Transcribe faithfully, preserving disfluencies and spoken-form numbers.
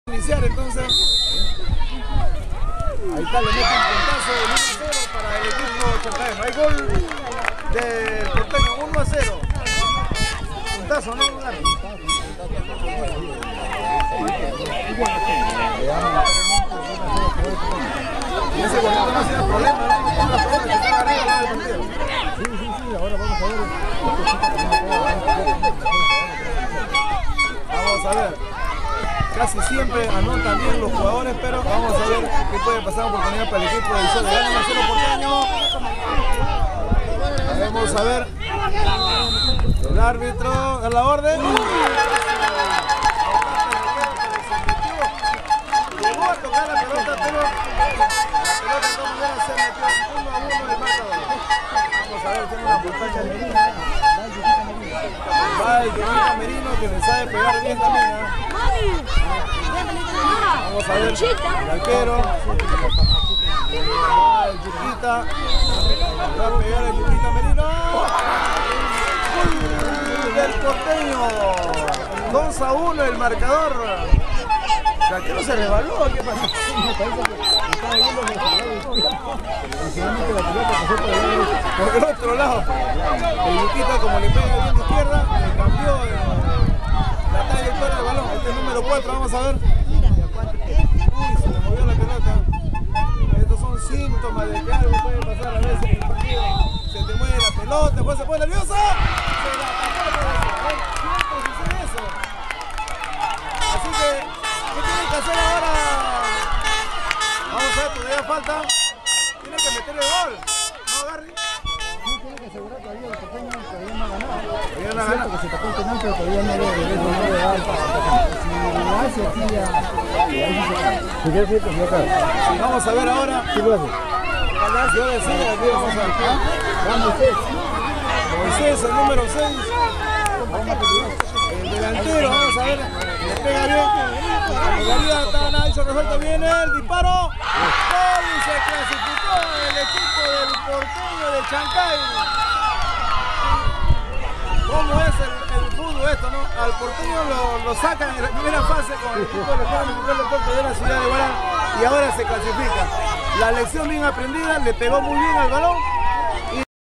Iniciar entonces. Ahí está, le mete un puntazo de uno a cero para el equipo Chancay. Hay gol del porteño, uno a cero. Puntazo, ¿no? Y ese golito no ha sido problema, ¿no? La pelota que estaba arriba del partido. Sí, sí, sí, ahora vamos a ver. Vamos a ver. Casi siempre anotan bien los jugadores, pero vamos a ver qué puede pasar. Oportunidad para el equipo del Sol. Gana uno a cero porteño. Vamos a ver. El árbitro da la orden. Llegó a tocar la pelota, pero la pelota de todas maneras se metió uno a uno del marcador. Vamos a ver, tiene una montaña de Merino. Va el Yuquita Merino, que le sabe pegar bien también, ¿eh? Vamos a ver, el arquero. Va el Yuquita. Va a pegar el Yuquita Merino. ¡Gol del porteño! dos a uno el marcador. ¿El arquero se resbaló? ¿Qué pasó? Me parece que estaba viendo que finalmente la pelota pasó por el lado. Por el otro lado. El Yuquita, como le pega bien de izquierda, le cambió la trayectoria del balón. Este es el número cuatro, vamos a ver. Uy, se le movió la pelota. Estos son síntomas de que algo puede pasar a veces en el partido. Se te mueve la pelota, después se pone nervioso. Se la tapó. Siempre sucede eso. Así que, ¿qué tiene que hacer ahora? Vamos a ver, todavía falta. Tiene que meter el gol. ¿No, Garry? Sí, tiene que asegurar todavía el porteño, todavía no ha ganado. Todavía no ha Es cierto ganado. que se tapó el penal, pero todavía no le da el pase. Si lo hace aquí ya... Si quiere decir que se va a Y vamos a ver ahora. ¿Qué lo hace? Yo decía, aquí vamos a ver. Vamos, usted. Moisés, el número seis. El delantero, vamos a ver. Le pega bien. Todavía está Nacho, resuelto bien el disparo. Gol y se clasificó el equipo del porteño de Chancay. ¿Cómo es el, el fútbol esto, no? Al porteño lo, lo sacan en la primera fase con el equipo de los Deportes de la ciudad de Huaral y ahora se clasifica. La lección bien aprendida, le pegó muy bien al balón.